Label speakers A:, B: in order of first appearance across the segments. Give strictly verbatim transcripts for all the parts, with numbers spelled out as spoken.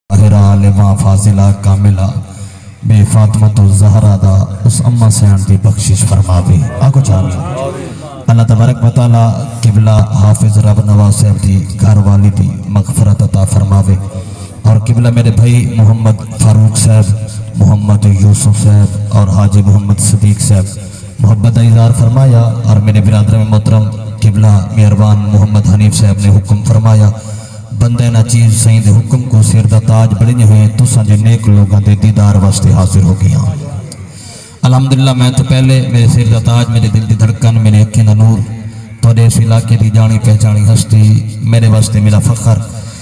A: طاہرہ عالمہ فاضلہ کاملہ بے فاطمۃ الزہرا دا اس امہ سیان دی بخشش فرماوے آگو چاہیے اللہ تبارک و تعالی قبلہ حافظ رب نواز صاحب دی گھر والی دی مغفرت عطا فرماوے اور قبلہ میرے بھائی محمد فاروق صاحب محمد یوسف صاحب اور حاجی محمد صدیق صاحب محبت اظہار فرمایا اور میرے برادر میں محترم قبلہ مہربان محمد حنیف صاحب نے حکم فرمایا بندے نا چیز سہیں دے حکم کو سیر دا تاج بڑھنے ہوئے تو سنجھے نیک لوگاں دے دیدار واسطے حاضر ہو گیا الحمدللہ میں تو پہلے میرے سیر دا تاج میرے دل دی دھڑکن میرے اکھیں دا نور توڑے اس علاقے دی جانی پہچانی ہستی میرے واسطے میرا فخر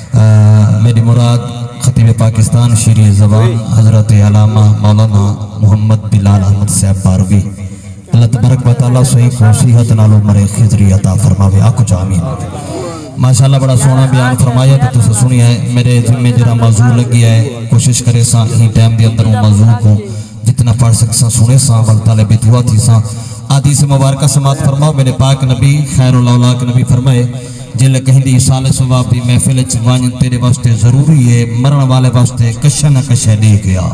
A: میری مراد خطیب پاکستان شیرِ زبان حضرت علامہ مولانا محمد بلال احمد صاحب باروی اللہ تبارک و تعالیٰ صحیح کو صحت نالو مرے خضری عطا فرماوے آکو آمین ماشاءاللہ بڑا سونا بیان فرمایا تو تسا سنی ہے میرے ذمہ جرا موضوع لگی ہے کوشش کرے سا ہی ٹائم دی اندر وہ موضوع کو جتنا پڑھ سکسا سنے سا والطالب دعا تھی سا حدیث مبارکہ سماعت فرماؤ میرے پاک نبی خیر الاولاک نبی فرمائے جلے کہیں دی سال ثواب دی محفل چوانین تیرے واسطے ضروری ہے مرن والے واسطے کشہ نہ کشہ لے گیا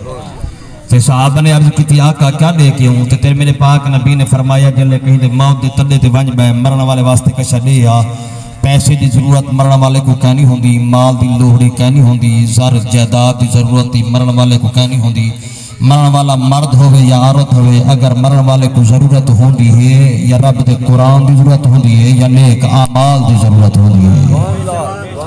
A: تو صحابہ نے عرض کی تھی آقا کیا لے کے ہوں تو تیرے میرے پاک نبی نے فرمایا جلے کہیں دی موت دی تلے دی ونج بے مرن والے واسطے کشہ لے گیا پیسے دی ضرورت مرن والے کو کہنی ہوندی مال دی لوہڑی کہنی ہوندی زر جائیداد دی ضرورت دی مرن والے کو کہنی ہوندی مرن والا مرد ہوئے یا عورت ہوئے اگر مرن والے کو ضرورت ہوندی ہے یا رب دے قرآن دی ضرورت ہوندی ہے یا نیک اعمال دی ضرورت ہوندی ہے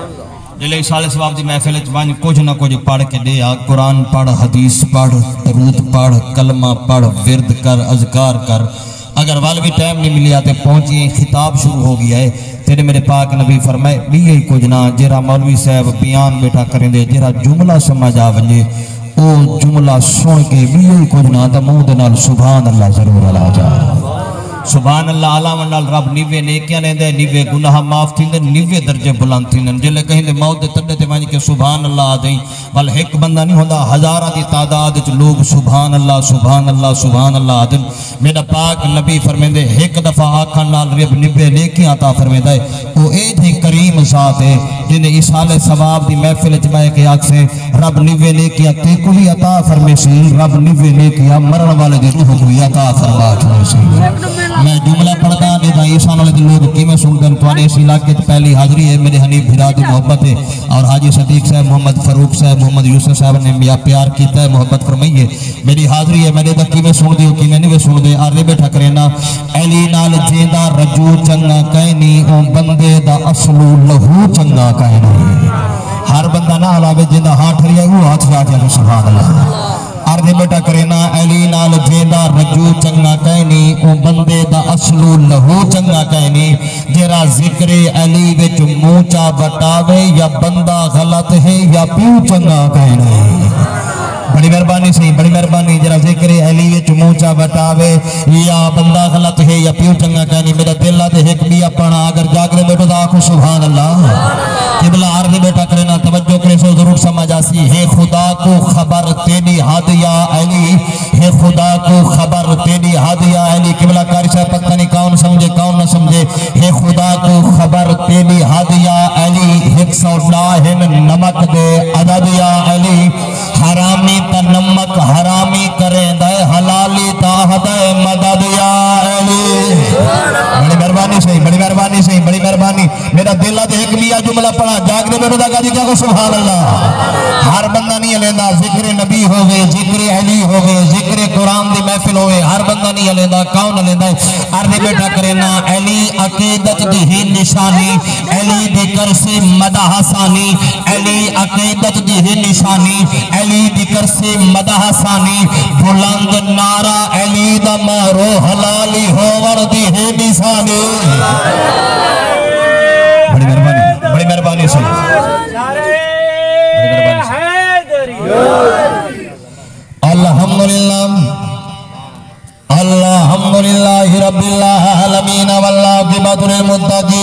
A: جلے سال ثواب دی محفل وچ کچھ نہ کچھ پڑھ کے دے آ قرآن پڑھ حدیث پڑھ درود پڑھ کلمہ پڑھ ورد کر اذکار کر اگر والوی ٹائم نہیں ملیا تے پہنچی خطاب شروع ہو گیا ہے تیرے میرے پاک نبی فرمائے بھی یہی کچھ نہ جیرا مولوی صاحب بیان بیٹھا کریں دے جیرا جملہ سمجھ آونجے او جملہ سن کے بھی یہی کچھ نہ دا منہ دے نال سبحان اللہ ضرور اللہ جا سبحان اللہ علامہ نال رب نیوے نیکیاں لیندے نیوے گناہ معاف تھیندے نیوے درجے بلند تھیندے جلے کہیں دے موت دے تڑے تے وانج کے سبحان اللہ آدیں بل ایک بندہ نہیں ہوندا ہزارہ دی تعداد وچ لوگ سبحان اللہ سبحان اللہ سبحان اللہ آدیں میرا پاک نبی فرمیندے ایک دفعہ آکھن نال رب نیوے نیکیاں عطا فرمیندے او اے دی کریم ذات ہے جن ایصال ثواب دی محفل وچ بیٹھ کے آکھ سے رب نیوے نیکیاں تے کو بھی عطا فرمے سی رب نیوے نیکیاں مرن والے دی روح کو عطا فرما چھوڑے سی میں جملہ پڑھتا دیتا عیسیٰ والے دے لوگ کی میں سن دن توانے اس علاقے پہلی حاضری ہے میرے حنیف بھرادی محبت ہے اور حاجی صدیق صاحب محمد فاروق صاحب محمد یوسف صاحب نے میا پیار کیتا ہے محبت فرمائیے میری حاضری ہے میرے تک کی میں سن دیو کی میں نہیں سن دے آرے بیٹھا کرینا ایلی نال جیدہ رجو چنگا کہنی اون بندے دا اصلو لہو چنگا کہنی ہر بندہ نہ علاوہ جیدہ ہاتھ ریا ہے وہ ہاتھ ریا جائے سبحان اللہ عرض بیٹا کرینا ایلی نال جیدہ رجو چنگا کہنی او بندے دا اصلو لہو چنگا کہنی جیرا ذکر علی وچ موچا بٹاوے یا بندہ غلط ہے یا پیو چنگا کہنی بڑی مہربانی سے بڑی مہربانی جرا ذکر علی وچ موچا بٹاوے یا بندہ غلط ہے یا پیو چنگا کہنی میرا دل دے ایک بھی اپنا اگر جاگرے بیٹھو دا آکھو سبحان اللہ قبلہ عرض بیٹا کرنا توجہ کرے سو ضرور سمجھ آسی ہے خدا کو خبر تیری حد یا علی ہے خدا کو خبر تیری حد یا علی قبلہ کاری صاحب پتہ نہیں کون سمجھے کون نہ سمجھے ہے خدا کو خبر تیری حد یا علی ایک سو ڈاہن نمک دے عدد یا علی حرامی تا نمک حرامی کریں دے حلالی تا حدائے مدد یا علی بڑی مہربانی سے بڑی مہربانی سے بڑی مہربانی میرا دل دے ایک بھی جملہ پڑھا جاگنے میں رضا گا جی کیا کو سبحان اللہ ہر بندہ نہیں لیندہ ذکر نبی ہوئے ذکر علی ہوئے ذکر قرآن دی محفل ہوئے ہر بندہ نہیں لیندہ کون لیندہ عرض بیٹا کرنا علی عقیدت دی ہی نشانی علی دی کرسی مدح ثانی علی عقیدت دی ہی نشانی علی دی کرسی مدح ثانی بلند نارا علی دا مارو حلالی ہوور دی ہی نشانی بڑی مہربانی بڑی مہربانی سے الحمدللہ الحمدللہ رب العالمین والعاقبۃ للمتقین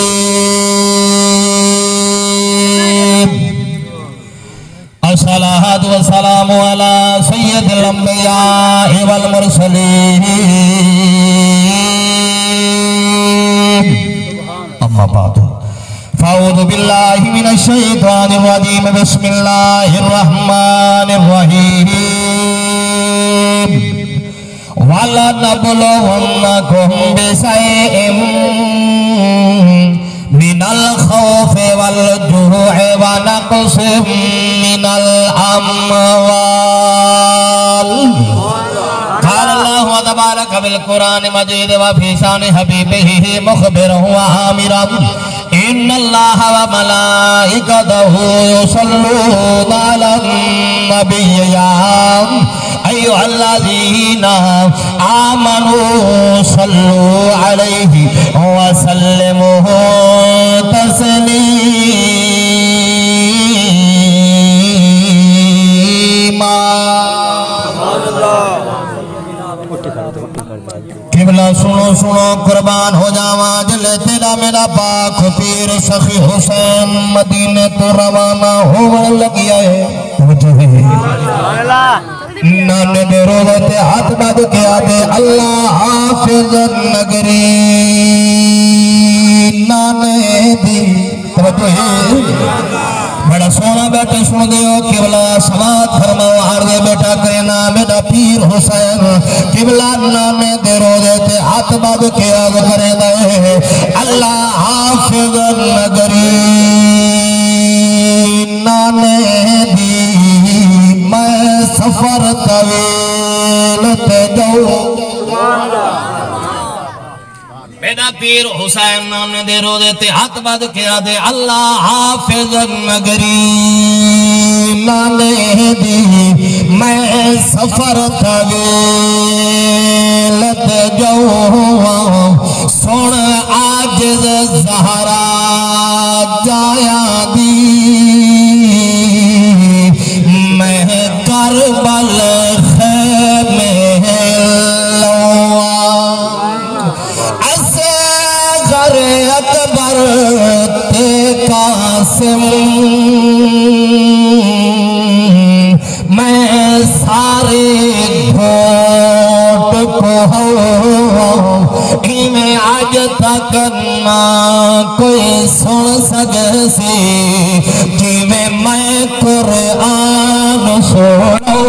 A: الصلاۃ والسلام علی سید الانبیاء والمرسلین اما بعد اعوذ باللہ من الشیطان الرجیم بسم اللہ الرحمن الرحیم وَلَنَبْلُوَنَّكُمْ بِشَيْءٍ مِّنَ الْخَوْفِ وَالْجُوعِ وَنَقْصٍ مِّنَ الْأَمْوَالِ قال اللہ تبارک بالقرآن مجید وفی شان حبیبہ مخبرا وآمرا ان اللہ وملائکتہ یصلون علی النبی یا ایہا الذین آمنوا صلوا علیہ وسلموا تسلیما قبلہ سنو سنو قربان ہو جاواں جلے تیرا میرا پاک پیر سخی حسین مدینے تو روانہ ہو لگیا ہے نانے دے روتے ہاتھ باد کے آدھے اللہ حافظ نگری نانے دی توجہ ہے بڑا سونا بیٹا سن دیو قبلہ سماعت فرماؤ عرض بیٹا کرنا میرا پیر حسین قبلہ نانے دے رو دیتے ہاتھ باب کے آگ کرے دے اللہ حافظ نگری نانے دی میں سفر طویل تے جاؤ میرا پیر حسین نانے دے رو دیتے ہاتھ باد کیا دے اللہ حافظ نگری نانے دی میں سفر طویل تے جاؤں سن عاجز زہرا جایا دی میں کربل خیمے اکبر تے قاسم میں سارے گھوٹ کو میں آج تک نہ کوئی سن سکے سی کہ میں قرآن سنو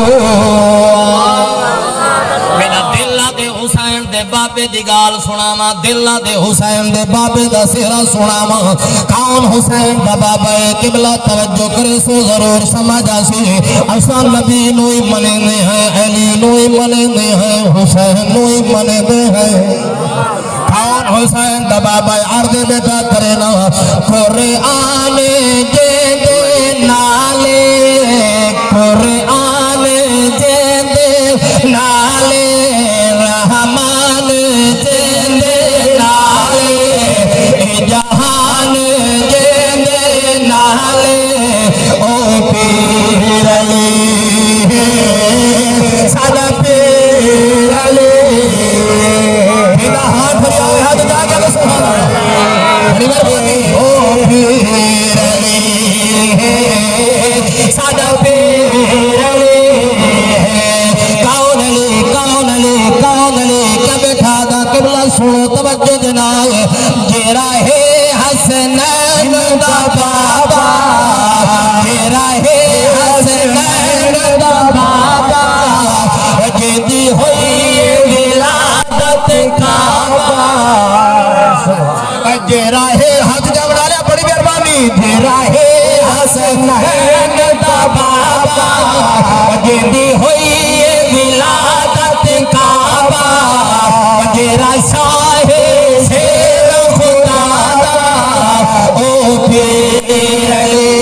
A: بابے دی گال سناما دلہ دے حسین دے بابے دا سیرہ سناما کون حسین دا بابا قبلہ توجہ کرے سو ضرور سمجھا سی اصلا نبی نوئی منے دے ہیں علی نوئی منے دے ہیں حسین نوئی منے دے ہیں کون حسین دا بابا عرض بیٹا کرے نا قرآن جے دے نالے قرآن جے دے نالے رحمان جیندے نالے جہان جیندے نالے او پیر علی سادہ پیر علی بنا ہاتھ بھری آئے ہاتھ جا گیا سبحان اللہ او پیر علی سادہ پیر علی کون علی کون علی کون علی کیا بیٹھا دا قبلہ سنو توجہ دنائے جیرا ہے حسنین دا بابا جیرا ہے حسنین دا بابا جیدی ہوئی ولادت کعبہ جیرا ہے حق جمع لیا بڑی بیربانی جیرا ہے حسنین دا بابا جیدی ہوئی ولادت کعبہ جیرا شاہ شیر خدا دا او پیر علی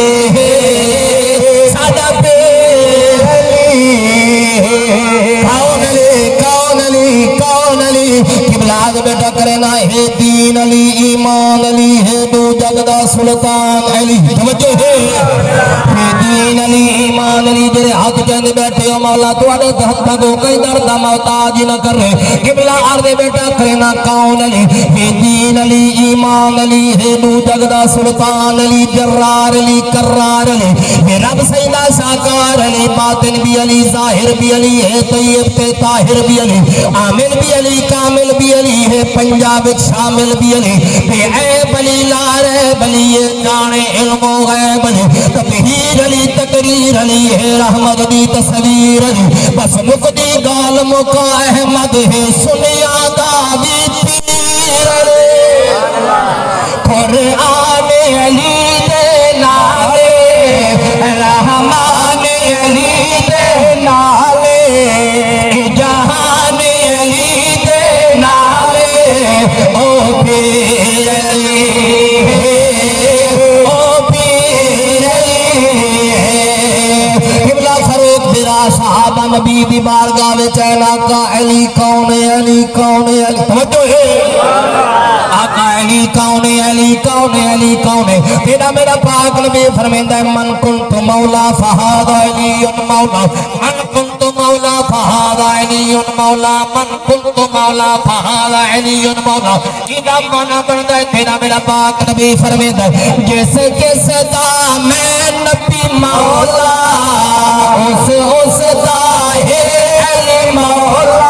A: سادہ پیر علی کون علی کون علی کون علی قبلہ بیٹا کرنا ہے دین علی ایمان علی ہے دو جگدہ سلطان علی توجہ ہے دین علی ایمان علی جرے حق جن بیٹھے
B: جو مولا تو اڑے ہتھاں کو کئی درد محتاج نہ کرے قبلہ عرض بیٹا کرنا کون علی ہے دین علی ایمان علی ہے نو جگدا سلطان علی جرار علی کرار علی ہے رب سیدہ شاکار علی باطن بھی علی ظاہر بھی علی ہے طیب تے طاہر بھی علی عامل بھی علی کامل بھی علی ہے پنجاب شامل بھی علی بے عیب علی لارے بلی جانے علم و غیب علی تطہیر علی تقریر علی ہے رحمت دی تصویر علی بس مقدی گال مکا احمد ہے سنیا دا بھی پیر علی قرآن علی دے نالے رحمان علی دے نالے جہان علی دے نالے او پیر علی او پیر علی قبلہ فروغ برا صحابہ نبی دی بارگاہ میں چہنا کا علی کون علی کون علی توجہ ہے آقا علی کون علی کون علی کون تیرا میرا پاک نبی فرمیندہ ہے من کنت مولا فہاد علی مولا من کنت مولا فہاد علی مولا من کنت مولا فہاد علی مولا ایدہ مانا بردہ ہے تیرا میرا پاک نبی فرمیندہ ہے جیسے کہ صدا میں نبی مولا اس اس دا ہے علی مولا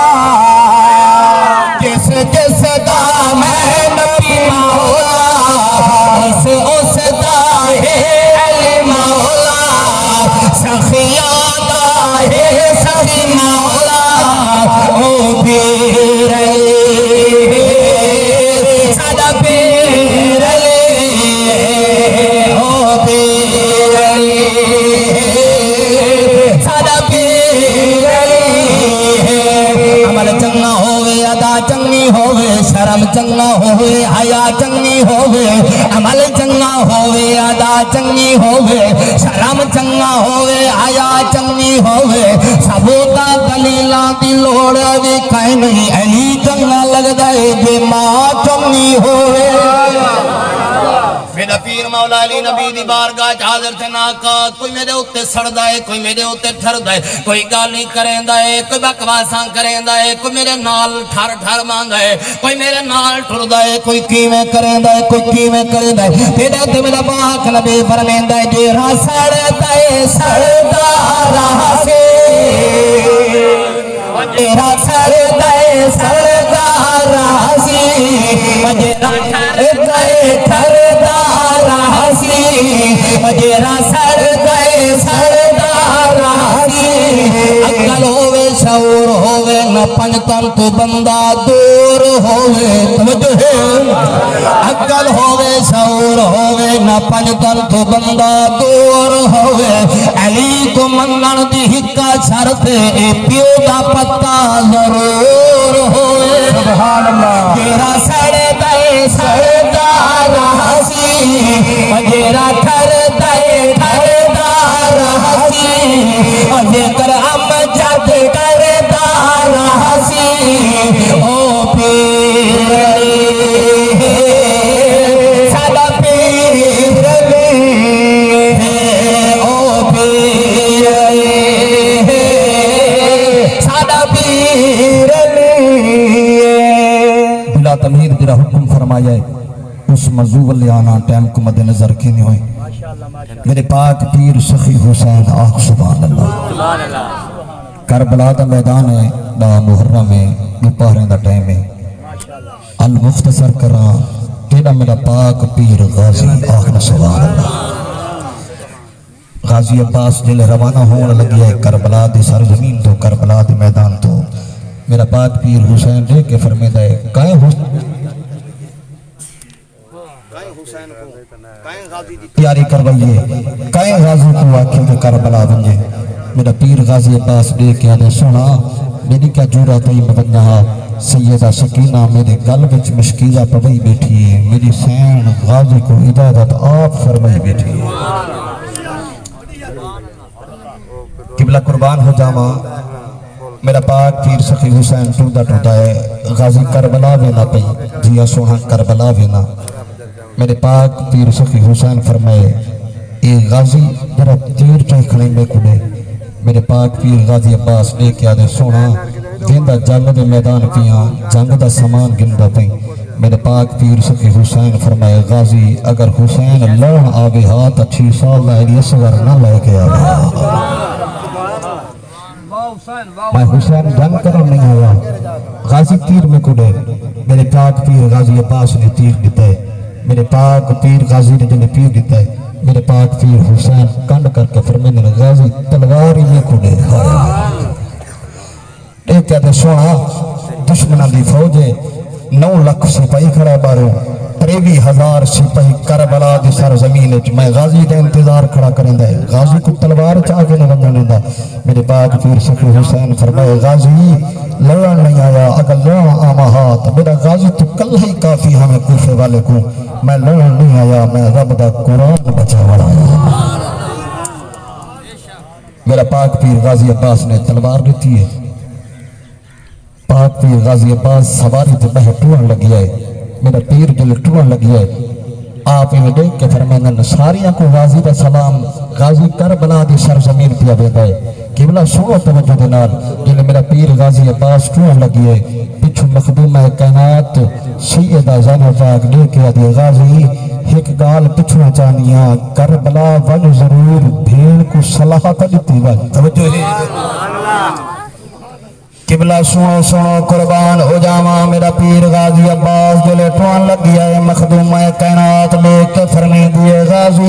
B: جیسے جیسے دا میں نبی مولا اس اس دا ہے علی مولا سخیان دا ہے سخی مولا او پیر علی سادہ پیر علی او پیر علی سادہ پیر علی عمل چنگا ہوئے ادا چنگی ہوئے شرم چنگا ہوئے حیا چنگی ہوئے عمل چنگا ہوئے ادا چنگی ہوئے شرم چنگا ہوئے حیا چنگی ہوئے ثبوتا دلیلاں دی لوڑ بھی کہیں نہیں علی چنگا لگ دائے جے ماں چنگی ہوئے میرا پیر مولا علی نبی دی بارگاہ حاضر تھے ناکا کوئی میرے اتے سڑ دائے کوئی میرے اتے ٹھر دائے کوئی گالی کریں دائے کوئی بکواساں کریں دائے کوئی میرے نال ٹھر ٹھر مان دائے کوئی میرے نال ٹھر دائے کوئی کیویں کریں دائے کوئی کیویں کریں دائے تیرے تے میرا پاک نبی فرمین دائے جیرا سڑ دائے سڑ دارا سے جیرا سڑ دائے سڑ دارا سے جیرا ٹھر دائے ٹھر مجھیرہ سر دائے سردار آسی اکل ہوئے شعور ہوئے نہ پنجتن تو بندہ دور ہوئے توجہ ہے اکل ہوئے شعور ہوئے نہ پنجتن تو بندہ دور ہوئے علی کو منن دی ہکا شرطے اے پیو دا پتہ ضرور ہوئے سبحان اللہ جیرہ سر دائے سردار آسی مجھیرہ ٹھر دائے ٹھر دار حسی مجھے کر ہم جد کر دار حسی او پیر علی سادہ پیر علی او پیر علی سادہ پیر علی بلا تمہید جرا حکم فرمایا ہے اس موضوع والے آنا ٹائم کو مد نظر کی نہیں ہوئی میرے پاک پیر سخی حسین آخ سبحان اللہ کربلا دا میدان ہے دا محرم ہے دوپہریں دا ٹائم ہے المختصر کران تیرا میرا پاک پیر غازی آخ سبحان اللہ غازی عباس جل روانہ ہونے لگی ہے کربلا دی سرزمین تو کربلا دی میدان تو میرا پاک پیر حسین دے کے فرمیدہ ہے کائیں حسین تیاری کروائیے کائیں غازی کو آکھیں کہ کربلا بنجے میرا پیر غازی عباس دے کے آدھے سنا میری کیا جورا تئی مبنہا سیدہ سکینہ میرے گل وچ مشکیزہ پوئی بیٹھی ہے میری سین غازی کو عبادت آپ فرمائی بیٹھی ہے قبلہ قربان ہو جاما میرا پاک پیر سخی حسین ٹودا ٹودا ہے غازی کربلا بینا پئی جیا سوہاں کربلا بینا میرے پاک پیر سخی حسین فرمائے اے غازی جرا تیر چاہی کھڑیں میں کھڑے
A: میرے پاک پیر غازی عباس لے کے آدھے سونا گیندہ جنگ دے میدان پیاں جنگ دا سامان گندہ پیں میرے پاک پیر سکی حسین فرمائے غازی اگر حسین لڑن آگے ہاں تا چھ سال لائلی اصغر نہ لے کے آگے میں حسین جنگ کرم نہیں آیا غازی تیر میں کڑے میرے پاک پیر غازی عباس نے تیر دیتا ہے میرے پاک پیر غازی نے جنہیں پیر دیتا ہے میرے پاک پیر حسین کنڈ کر کے فرمینے نے غازی تلواری میں کڑے ایک کہتے سونا دشمنہ دی فوجے نو لکھ سپاہی کھڑا باروں تریوی ہزار سپاہی کربلا دی سر زمین میں غازی دے انتظار کھڑا کریں دے غازی کو تلوار چاہے نہ بندنے دا میرے پاک پیر سخی حسین فرمائے غازی لڑن نہیں آیا اگر لڑن آما ہاتھ میرا غازی تو کل ہی کافی ہمیں کوفے والے کو میں لڑن نہیں آیا میں رب دا قرآن بچا وڑا آیا میرا پاک پیر غازی عباس نے تلوار دیتی ہے پاک پیر غازی عباس سواری تے بہت ٹوڑن لگی ہے میرا پیر جل ٹوڑن لگی ہے آپ انہیں دیکھ کے فرمائنن ساریاں کو غازی دا سلام غازی کربلا دی سرزمین پیا بیتا ہے قبلہ سنو توجہ دینار جنہیں میرا پیر غازی عباس ٹوڑن لگی ہے پچھو مخدوم کائنات سیدہ زینب پاک لے کے آدھی غازی ایک گال پچھو چانیاں کربلا ون ضرور بھیڑ کو صلاح کا دیتی ون توجہ ہے قبلہ سنو سنو قربان ہو جاما میرا پیر غازی عباس جلے ٹوان لگ گیا ہے مخدوم کائنات لے کے فرمی دیے غازی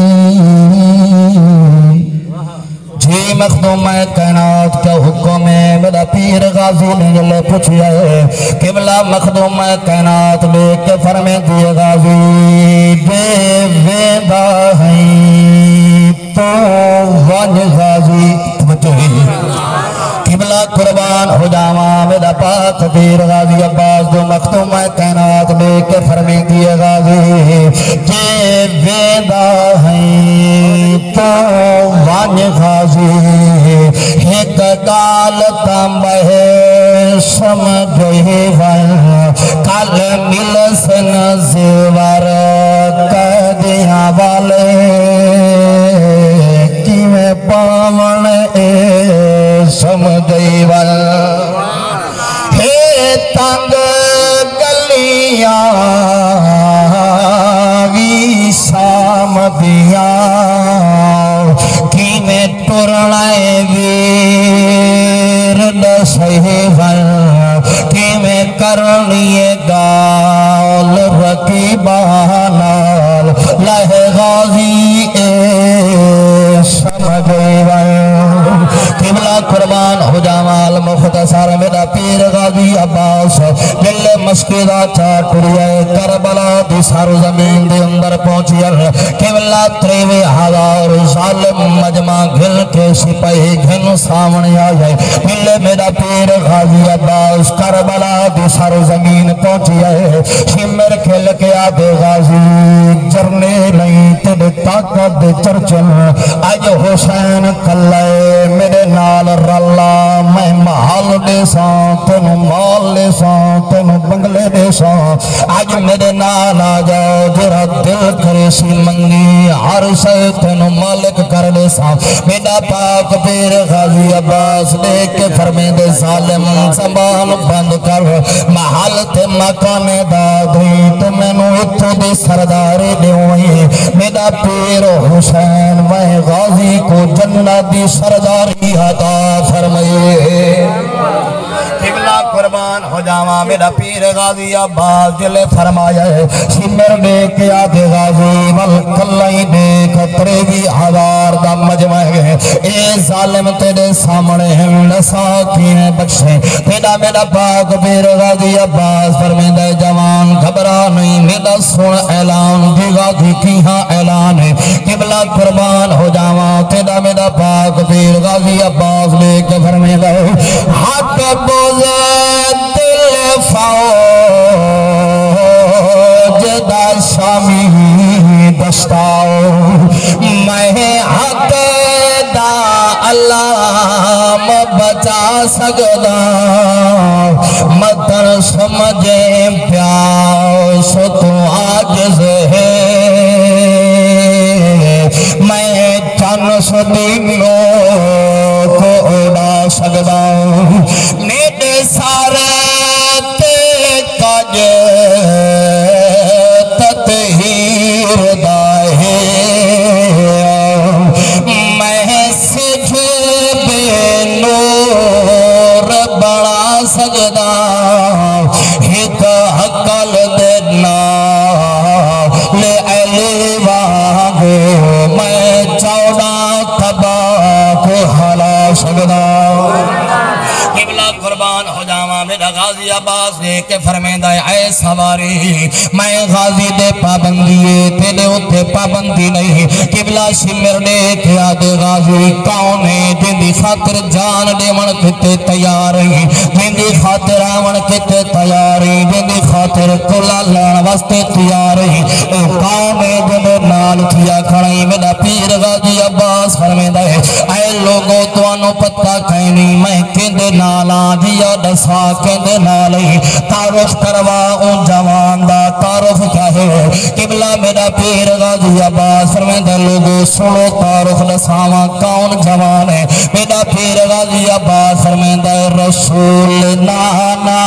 A: جی مخدوم کائنات کیا حکم ہے میرا پیر غازی نے جلے پوچھیا ہے قبلہ مخدوم کائنات لے کے فرمی دیے غازی بے ویدہ ہیں تو ون غازی توجہ قبلہ قربان ہو جاما میرا پاک پیر غازی عباس جو مختوم کائنات لے کے فرمی دیے غازی جے ویدہ ہیں تو وان غازی ایک گال تمبہ سمجھے ون کل ملسن زیور قدیاں والے کی میں پاون اے سمجھے ون ہے تنگ گلیاں وی سامدیاں کی میں ٹرنائے ویر دسے ون کی میں کرنی گال رقیبانال لہ غازی اے سمجھے ون قبلہ قربان ہو جامال مختصر میرا پیر غازی عباس دل مسکدہ چاٹڑیا کربلا دی سر زمین دے اندر پہنچیا قبلہ تریوے ہزار ظالم مجمع گھل کے سپاہی گھن سامنے آئے دل میرا پیر غازی عباس کربلا دی سر زمین پہنچیا ہے شمر کھل کے آدھے غازی جرنے نہیں تیرے طاقت چرچن آج حسین کلائے میرے نال رلا میں محل دے ساں تینو مال دے ساں تینو بنگلے دے ساں آج میرے نال آ جاؤ جرا دل کرے سی منگی ہر سے تینو مالک کر دے ساں میرا پاک پیر غازی عباس لے کے فرمے دے ظالم زبان بند کر محل تے مقام دادری تو میں نو اتھو دے سردارے دے ہوئی میرا پیر حسین میں غازی کو جنت دی سرداری عطا فرمائے قبلہ قربان ہو جاما میرا پیر غازی عباس جلے فرمایا ہے سمر دیکھ یاد غازی والکلہی دیکھ تریوی ہزار دا مجمع ہے اے ظالم تیرے سامنے ہیں لساکین بخشے تیرا میرا پاک پیر غازی عباس فرمیدہ جوان گھبرا نہیں میرا سن اعلان دی غازی کی ہاں اعلان ہے قبلہ قربان ہو جاما تیرا میرا پاک پیر غازی عباس لے کے فرمیدہ حق بوزے دل فوج دا شامی دستاؤ میں حق دا اللہ بچا سکتا مدر سمجھے پیاس تو آجز ہے میں چن سدینوں
B: سکدا میرے سارے تے کج تطہیر دا ہے میں سجھ بے نور بڑا سجدہ ایک حقل دینا لے علی واگو میں چوڑا تبا کو حلا سجدہ قبلہ قربان ہو جاواں میرا غازی عباس دے کے فرمیندہ ہے اے سواری میں غازی دے پابندیے تیلے اتے پابندی نہیں قبلہ شمر دے کیا دے غازی کون ہے جن دی خاطر جان دے من کتے تیار ہیں جن دی خاطر آمن کتے تیار ہیں جن دی خاطر کلا لان واسطے تیار ہیں اے کون ہے جن نال تھیا کھڑائی میرا پیر غازی عباس فرمیندہ ہے اے لوگوں تو انو پتہ کہیں نہیں میں کندے نالا دیا دسا کندے نالی تعارف کروا ان جوان دا تعارف کیا ہے قبلہ میرا پیر غازی عباس فرمیندہ لوگوں سنو تعارف دساوا کون جوان ہے میرا پیر غازی عباس فرمیندہ رسول نانا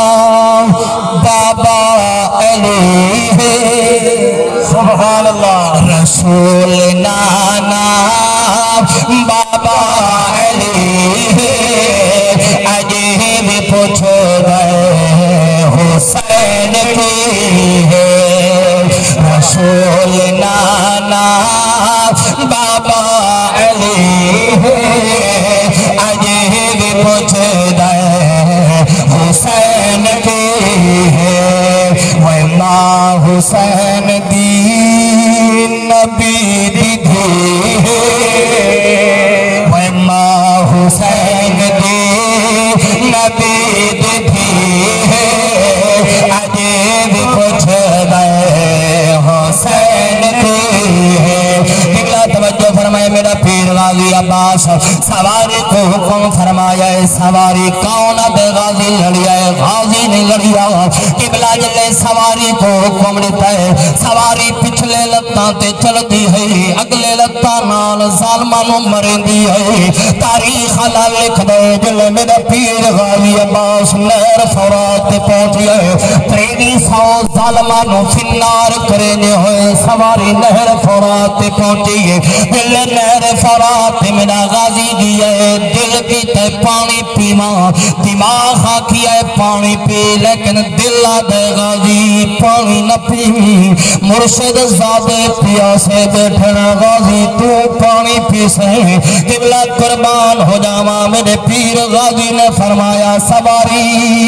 B: بابا علی ہے سبحان اللہ رسول نانا بابا علی ہے عجیب پوچھو گئے حسین کی ہے رسول نانا بابا علی ہے عجیب پوچھو گئے حسین کی ہے وہ ماں حسین دی نبی دی دھی ہے وہ ماں حسین دی نبی دی ہے عجیب کچھ گئے حسین کی ہے نکلا توجہ فرمائے میرا پیر غازی عباس سواری کو حکم فرمایا ہے سواری کون بے غازی لڑیا ہے غازی نہیں لڑیا قبلہ جلے سواری کو حکم دیتا ہے سواری پچھلے لتاں تے چلتی ہے اگلے لتاں نال ظالمانوں مرندی ہے تاریخ اللہ لکھ دے جلے میرا پیر غازی عباس نہر فرات تے پہنچی ہے تریوی سو ظالمانوں فنار کرنے ہوئے سواری نہر فرات تے پہنچی ہے دل نہر فرات تے میرا غازی دیا ہے دل کی تے پانی پیما دماغ کیا ہے پانی پی لیکن دل دے غازی پانی نہ پی مرشد زادے پیاسے بیٹھنا غازی تو پانی پی سے قبلہ قربان ہو جاواں میرے پیر غازی نے فرمایا سواری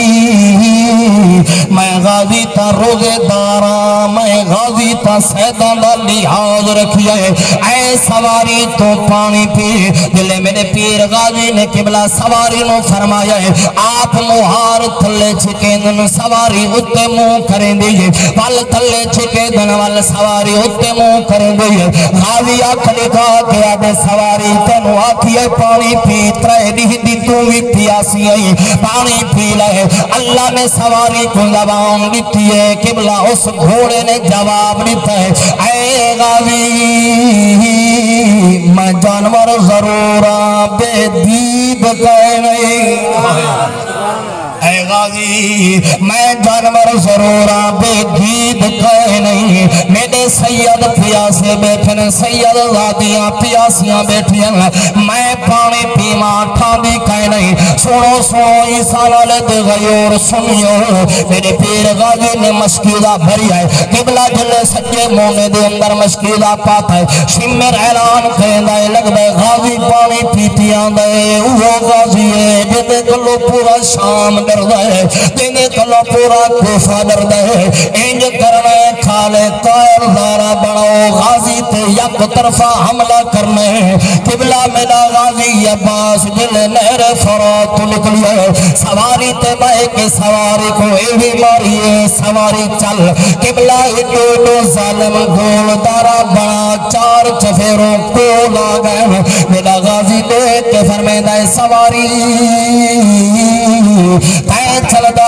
B: میں غازی تا روزے دارا میں غازی تا سیدان دا لحاظ رکھیا ہے اے سواری تو پانی پی دلے میرے پیر غازی نے قبلہ سواری نو فرمایا ہے آپ مہار تھلے چھکے دن سواری اتے منہ کریں دیئے وال تھلے چھکے دن وال سواری اتے منہ کریں دیئے غازی آکھ لکھا کہ آدھے سواری تینو آکھی ہے پانی پی ترے دی دی تو بھی پیاسی ہے پانی پی لائے اللہ نے سواری کو زبان دیتی ہے قبلہ اس گھوڑے نے جواب دیتا ہے اے غازی میں جانور ضرور بے دید کہے نہیں اے غازی میں جانور ضرور بے دید کہے نہیں میرے سید پیاسے بیٹھنے سید زادیاں پیاسیاں بیٹھیاں میں پانی پیما ٹھاندی کہے نہیں سنو سنو عیسیٰ والے دے غیور سنیو میرے پیر غازی نے مشکیدہ بھری ہے قبلہ جلے سچے مونے دے اندر مشکیدہ پاتا ہے شمر اعلان کہندہ ہے لگ دے غازی پانی پیتیاں دے وہ غازی ہے جدے کلو پورا شام ڈردہ ہے جدے کلو پورا کوفہ ڈردہ ہے انج کرنے کھالے تائر دارہ بڑھو غازی تے یک طرفہ حملہ کرنے قبلہ میرا غازی عباس جلے نہر فرات نکلی ہے سواری تے بائے کے سواری کو ایوی ماری ہے سواری چل قبلہ ایڈو ایڈو ظالم گول دارہ بڑا چار چفیروں کو لاغے میرا غازی دیکھ کے فرمیدہ سواری تے چل دا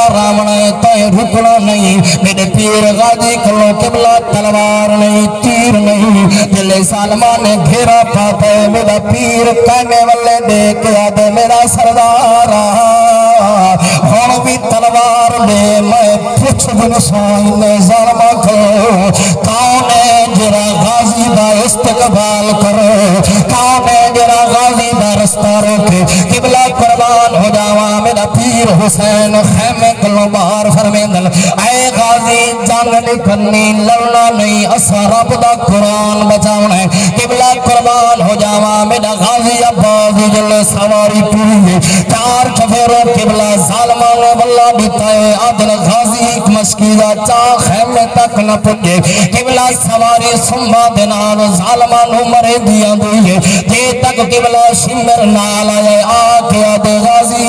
B: راونا تو رکنا نہیں میرے پیر غازی کلو قبلہ تلوار نہیں تیر نہیں دل سالمہ نے گھیرا پاتا ہے میرا پیر کہنے والے دیکھ یاد میرا سردار ہون بھی تلوار لے میں پوچھ بنسان ظالمہ کرو کون ہے جرا غازی دا استقبال کرو کون ہے جرا غازی دا رستہ روکے قبلہ قربان ہو جاوا میرا پیر حسین خیمے کلو باہر فرمیندل اے غازی جنگ نہیں کرنی لڑنا نہیں اسا رب دا قرآن بچاؤنا ہے قبلہ قربان ہو جاوا میرا غازی عباس جل سواری پیری چار چفیروں قبلہ ظالمان واللہ دیتا ہے عدل غازی ایک مشکیزہ چاہ خیمے تک نہ پٹے قبلہ سواری سنبا دینار ظالمان مرے دیا دوئے دے تک قبلہ شمر نال آئے آکے عدل غازی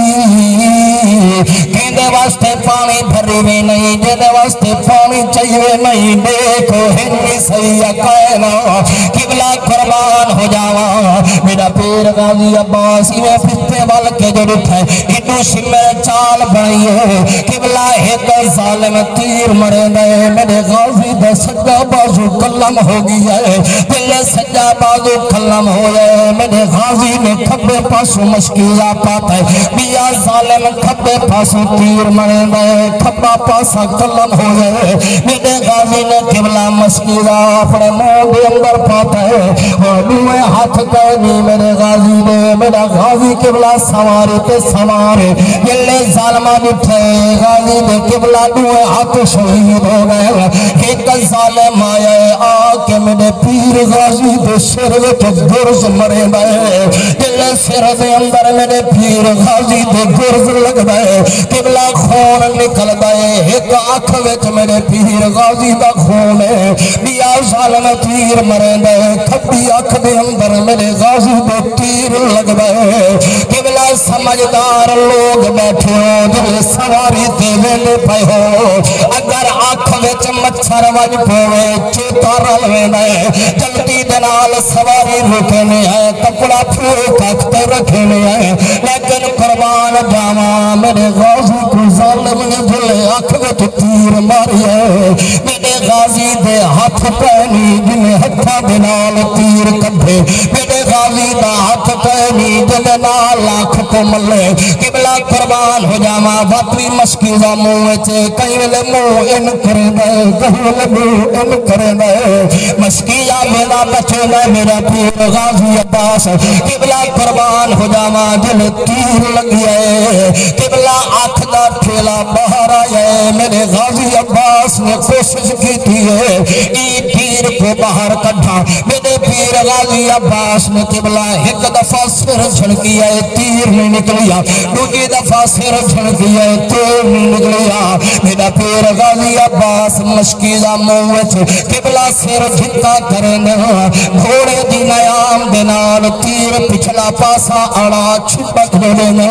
B: کہندے واسطے پانی بھری بھی نہیں جدے واسطے پانی چاہیے نہیں دیکھو ہنی سیاہ کائنا قبلہ قربان ہو جاوا میرا پیر غازی عباسی میں پھتے وال کے جو اٹھائے ہنو شمر چال بنائیے قبلہ ایک ظالم تیر مرے دے میرے غازی دے سجا بازو کلم ہو گیا ہے دل سجا بازو کلم ہو گیا میرے غازی نے کھبے پاسو مشکیزہ پاتا ہے بیا ظالم کھبے پاسو تیر مرے دے کھبا پاسا کلم ہو گئے میرے غازی نے قبلہ مشکیزہ اپنے موں دے اندر پاتا ہے اور دوئے ہاتھ کہنی میرے غازی نے میرا غازی قبلہ سوارے تے سوارے یلے ظالمہ اٹھے غازی نے قبلہ دوئے ہاتھ شہید ہو گئے ایک ظالم آئے آکے میرے پیر غازی دے سر وچ گرز مرے دے یلے سر دے اندر میرے پیر غازی دے گرز لگ دے قبلہ خون نکل دائے ایک آنکھ وچ میرے پیر غازی دا خون ہے بیا ظالم تیر مرے دے کھبی آنکھ دے اندر میرے غازی دے تیر لگ دائے قبلہ سمجھدار لوگ بیٹھے ہو جلے سواری تے ویلے پائے ہو اگر آنکھ وچ مچھر وج پوے چوتا رلوے دے جلدی دنال سواری رکھنے ہے کپڑا پھوک اکھتے رکھنے ہے لیکن قربان جاما میرے غازی کو ظالم نے جلے آنکھ وچ تیر ماری ہے میرے غازی دے ہاتھ پہنی جنہیں ہتھا دنال تیر کبھے میرے غازی دا ہاتھ پہنی جنہیں نال آنکھ کو ملے قبلہ قربان ہو جاما وطوی مشکیزہ موے چے کہیں لے مو ان کرے دے کہیں لے مو ان کرے دے مشکیزہ میرا بچے دے میرا پیر غازی عباس قبلہ قربان ہو جاما جنہیں تیر لگی ہے قبلہ آنکھ دا پھیلا باہر آئے میرے غازی عباس نے کوشش کی تھی ہے ای تیر کو باہر کٹھا میرے پیر غازی عباس نے قبلہ ایک دفعہ سر جھڑکی ہے تیر نہیں نکلیا دوسری دفعہ سر جھڑکی ہے تیر نہیں نکلیا میرا پیر غازی عباس مشکیزہ موچ قبلہ سر جھکا کرنا گھوڑے دی نیام دینال تیر پچھلا پاسا اڑا چھپک دینا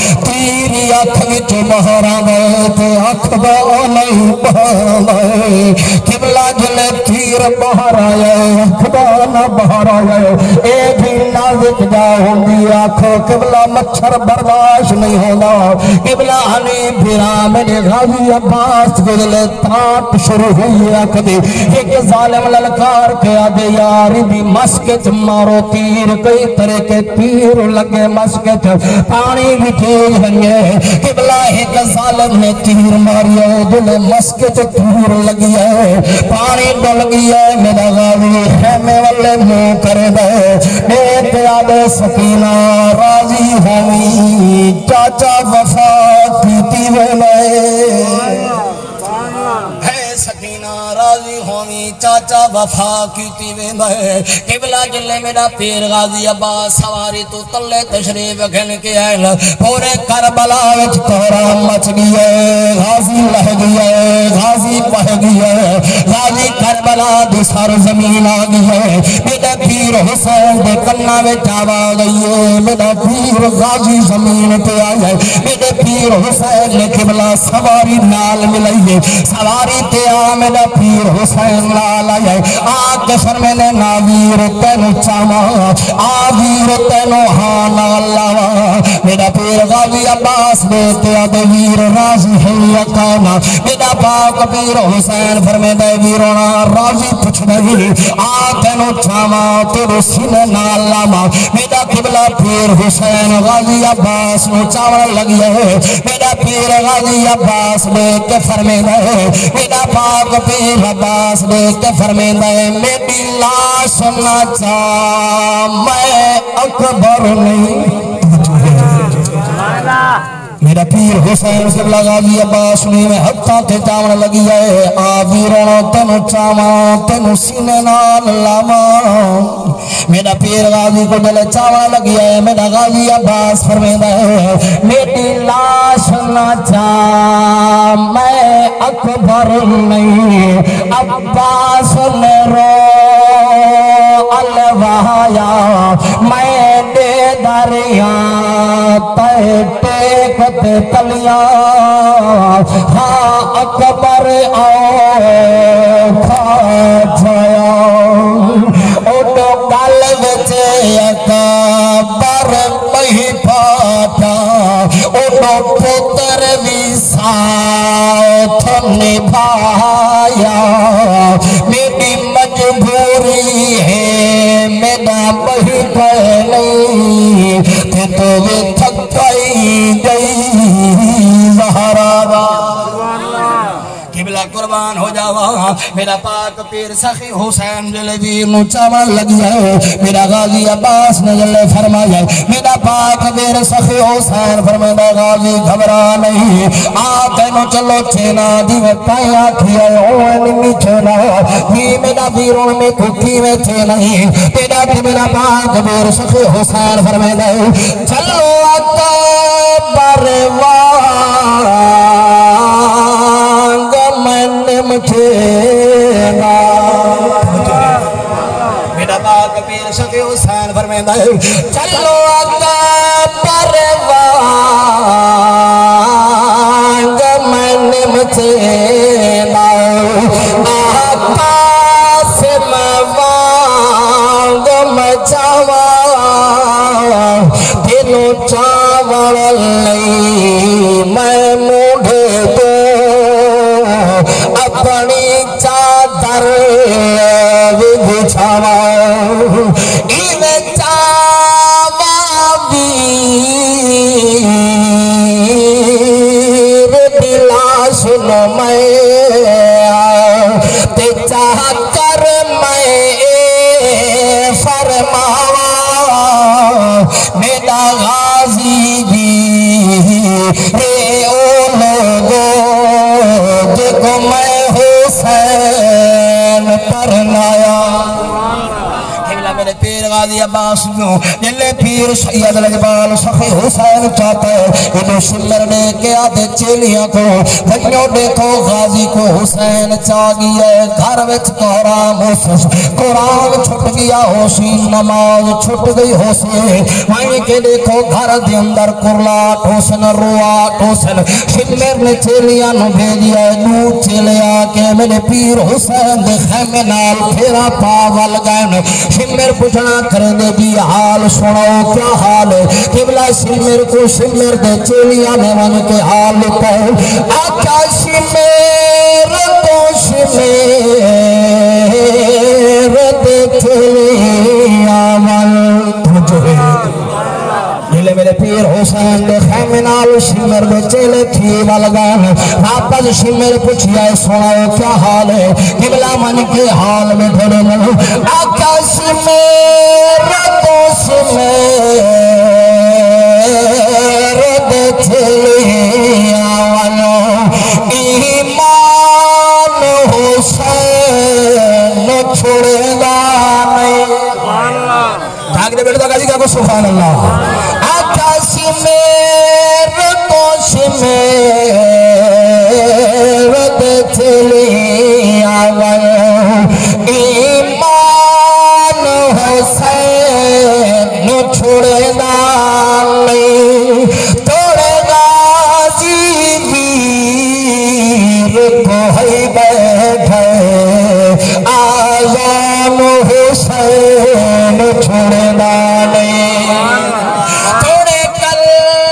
B: تیری آنکھ وچ باہر آوے تے آنکھ با نہیں باہر آئے قبلہ جلے تیر باہر آئے آنکھ با نہ باہر آئے اے بھی نازک جا ہوندی آنکھو قبلہ مچھر برداشت نہیں ہونا قبلہ ہنی بھیرا میرے غازی عباس گزلے تاٹ شروع ہوئی آنکھ دی ایک ظالم للکار کے آدھے یاری بھی مسکت مارو تیر کئی طرح کے تیر لگے مسکت پانی بھی تیز بنگے قبلہ ایک ظالم نے تیر ماری ہے دل مسکت تیر لگی ہے پانی ڈل گئی ہے میرا غازی خیمے والے منہ کر دے بیت یاد سکینہ راضی ہوئی چاچا وفا کیتی ویلے ہے سکینہ راضی ہوئی چاچا وفا کیتی ویلے قبلہ جلے میرا پیر غازی عباس سواری تو تلے تشریف گھن کے آئے پورے کربلا وچ تورا مچ گیا غازی لہ گیا غازی پہ گیا غازی کربلا دی سر زمین آ گیا میرا پیر حسین دے کنہ وچ آواز آئی میرا پیر غازی زمین پہ آئے میرے پیر حسین نے قبلہ سواری نال ملائیے سواری تے آ میرا پیر حسین نال آئے آج فرمینے ناویر تینو چاما آویر تینو ہانا اللہ میرا پیر غازی عباس بیٹے آدھے ویر راضی ہے یکانا میرا پاک پیر حسین فرمیدہ ویرونا راضی پچھ نہیں آتنو چاما تیرو سینے نالاما میرا قبلہ پیر حسین غازی عباس نو چاوڑا لگی ہے میرا پیر غازی عباس بیٹے فرمیدہ ہے میرا پاک پیر عباس بیٹے فرمیدہ ہے میری لاش نہ چاہ میں اکبر نہیں میرا پیر حسین قبلہ غازی عباس نے میں حتیٰ تے چاوڑ لگی ہے آویروں تنو چاواں تنو سینے نال لاما میرا پیر غازی کو دل چاوڑ لگی ہے میرا غازی عباس فرمیدہ ہے میری لاش نہ چاہ میں اکبر نہیں عباس نے رو الوایا میں دے دریا تے ٹیکت تلیاں ہاں اکبر آؤ کھا جایا اوٹو گل وچے اکبر مہی پاٹا اوٹو پتر بھی ساتھ نبھایا میری مجبوری ہے میرا مہی پہلے تے تو بھی تھکائی گئی زہرا قبلہ قربان ہو جاوا میرا پاک پیر سخی حسین جلے ویر نو چاوڑ لگی ہے میرا غازی عباس نے جلے فرمایا میرا پاک پیر سخی حسین فرمایا غازی گھبرا نہیں آتے نو چلو چینا دیوے پایا کھیا اوہ نمی چینا یہ میرا ویرون میں کھکی میں چینا ہی تیرا کہ میرا پاک پیر سخی حسین فرمایا چلو آتا بروان مٹھینا میرا پاک پیر سخی حسین فرمیدہ ہے چلو آقا پروان من مٹھینا آقا سے موانگ مچاوا دنوں چاوڑ لئی میں موڑے دو اپنی چادر بچھاوا این چاوا ویر دلا سنو میں تے چاہ کر میں فرماوا میرا غازی بھی رے او لوگو دیکھو میں حسین پرنایا میرے پیر غازی عباس نو جلے پیر سید الجبال سخی حسین چاہتا ہے انہوں شمر نے کے آدھے چیلیاں کو بھائیوں دیکھو غازی کو حسین چاہ گیا ہے گھر وچ قرآن حسس قرآن چھٹ گیا ہوسی نماز چھٹ گئی ہوسی وہیں کے دیکھو گھر دے اندر کرلاٹ حسن رواٹ حسن شمر نے چیلیاں نو بھیجیا ہے نو چیلیا کہ میرے پیر حسین دے خیمے نال پھیرا پاول گئن شمر پوچھنا کریں دے جی حال سنو کیا حال ہے قبلہ شمر کو شمر دے چیلیاں نے من کے حال لکھا ہے آقا شمر کو شمر دے چیلیاں من توجہ ہے جلے میرے پیر حسین دے خیمے نال شمر دے چیلے تھی والگان واپس شمر پوچھیا ہے سنو کیا حال ہے قبلہ من کے حال میں دھڑے میں آقا شمر کو شمر دے چیلیاں والو ایمان حسین چھوڑے گا نہیں جھاگ دے بیٹھو دا گازی کا کو سبحان اللہ آقا شمر کو شمر دے چیلیاں والو ایمان حسین چھوڑے دالی توڑے غازی ویر کو ہی بیٹھے آزان حسین چھوڑے دالی توڑے کل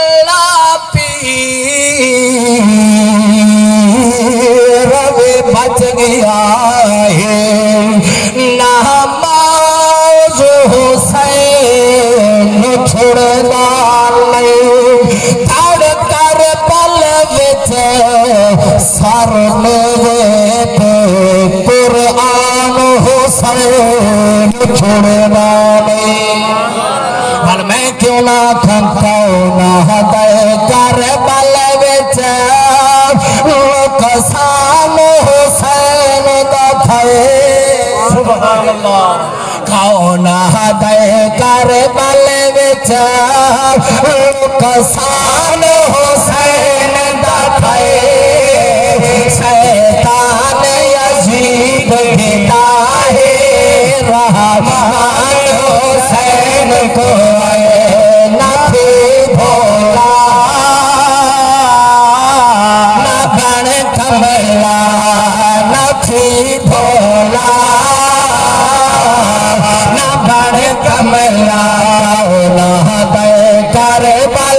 B: چھڑنا نہیں دھڑ کر پل وچ سر لوے تے قرآن حسین چھڑنا نہیں ہر میں کیوں نہ کھنکاؤں نہ دے کر پل وچ قسم حسین دا کھائے سبحان اللہ کون دے کر بل وچ قسم حسین دا کھائے شیطان یزید گھتا ہے رحمان حسین کو اے نبی بھولا کملا نفی بھولا نہ بڑھ کملا نہ دے کر بل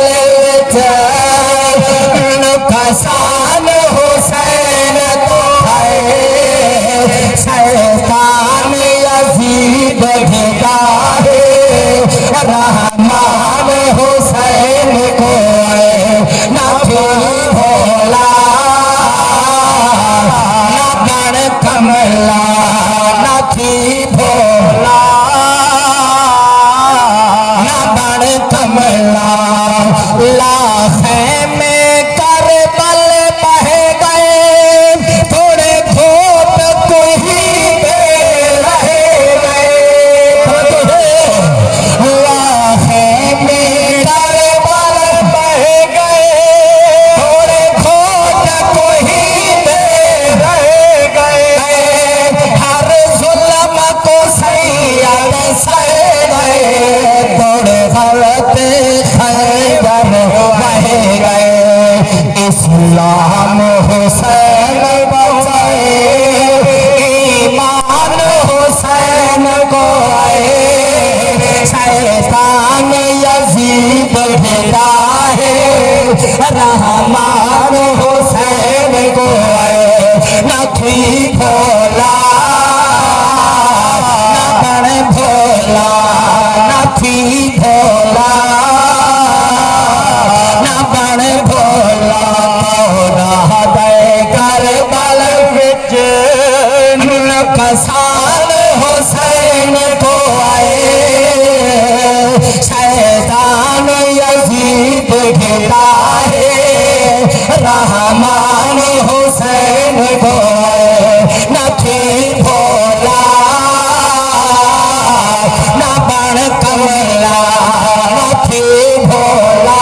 B: کسان حسین تو ہے شیطان یزید گھتا ہے رحمان حسین کو ہے نفی بھولا کملا نفی بھولا نہ بڑھ کملا لاخے میں کربل بہ گئے تھوڑے گھوٹ کوئی دے رہ گئے لاخے میں کربل بہ گئے تھوڑے گھوٹ کوئی دے رہ گئے ہر ظلم کو سید سہ گئے توڑے غلط خیبر بہ گئے اسلام حسین بچائے ایمان حسین کو آئے شیطان یزید گھتا ہے رحمان حسین کو آئے نفی بھولا نہ بڑھ بھولا نفی بھولا نہ بڑھ بھولا نہ دے کر بل وچ کسان حسین کو آئے شیطان یزید گھتا ہے رحمان حسین کو آئے نفی بھولا نہ بڑھ کملا نفی بھولا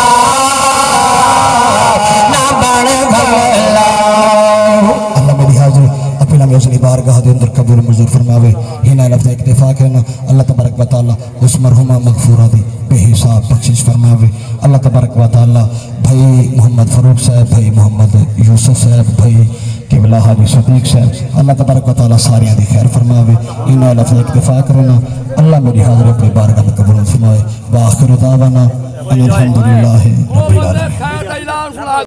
B: نہ بڑھ کملا
A: اللہ میری حاضر اپنی نامی حسنی بارگاہ دے اندر قبول منظور فرماوے ہی نہ لفظ اکتفا کرنا اللہ تبارک و تعالی اس مرحومہ مغفورہ دی بے حساب بخشش فرماوے اللہ تبارک و تعالی بھائی محمد فاروق صاحب بھائی محمد یوسف صاحب بھائی قبلہ حاجی صدیق صاحب اللہ تبارک و تعالی ساریاں دی خیر فرماوے ہی نہ لفظ اکتفا کرنا اللہ میری حاضر اپنی بارگاہ میں قبول فرماوے وآخر دعوانا ان الحمدللہ